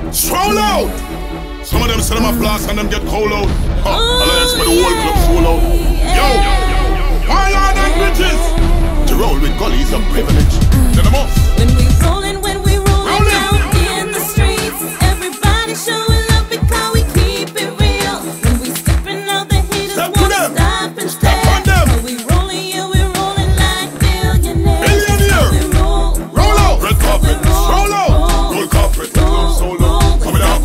Stroll out. Some of them say them a blast and them get cold out. Alliance with the whole club sold out. Yo, Warlord and Bridges. To roll with gullies of privilege. Then them off. When we rollin' out in the streets, everybody showing love because we keep it real. When we steppin' out, the haters wanna stop and stare. When we rollin', yeah, we rollin' like billionaires. We roll out. Red carpet. Roll out. Roll carpet. Sold out. Coming out.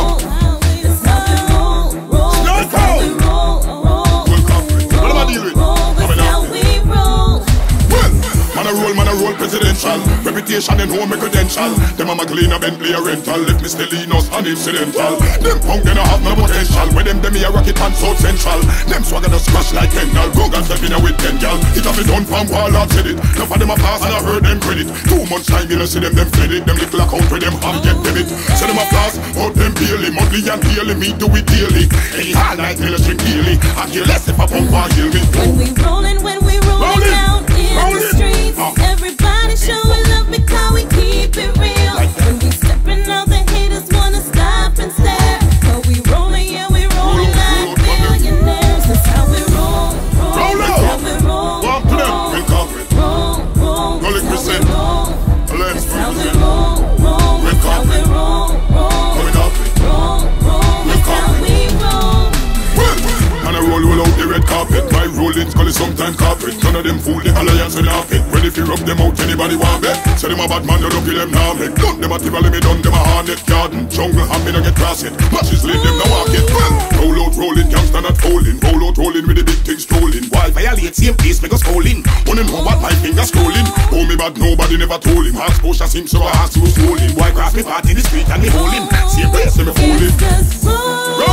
Man a roll presidential. Reputation and home credential. Them a clean a Bentley a rental. Left me Stellinos unincidental. Them punk they no have no potential. When them me a rocket and South Central. Them swagger just smash like Kendall. Go and step in a with 10 gal. It have been done from Warlord said it. Enough of them a pass and I heard them credit. 2 months time you know see them fled it. Them little account where them have get debit. Say them a pass out them daily. Monthly and daily me do it daily. Hey all night me drink daily. I care less if I pump or heal me. When we rollin' out in the streets, everybody showing love because we keep it real. When we steppin' out, the haters wanna stop and stare. But we rollin', yeah, we rollin' like billionaires. That's how we roll. That's how we roll. Walk to them, we'll cover it. Roll. Rolling percent. Let's That's how we roll. That's how we roll. Coming up. That's how we roll. And I roll out the red carpet. My rolling's call it sometime carpet. None of them fool the alliance in our pit. Ready to rub them out, anybody want bet. Say them a bad man, you don't kill them now. Make done them a tibble, me done them a hornet. Garden, jungle, and me no get cross it. Matches lead them, now walk it. Roll out, rolling, gangsta not holding. Roll out, rolling with the big things strolling. While violate, same place, make us calling. Wanna know what my fingers scrolling. Oh me bad, nobody never told him. Half posture seems so I have to roll him. Boy craft me part in the street and me hold him. Same place, me fool him.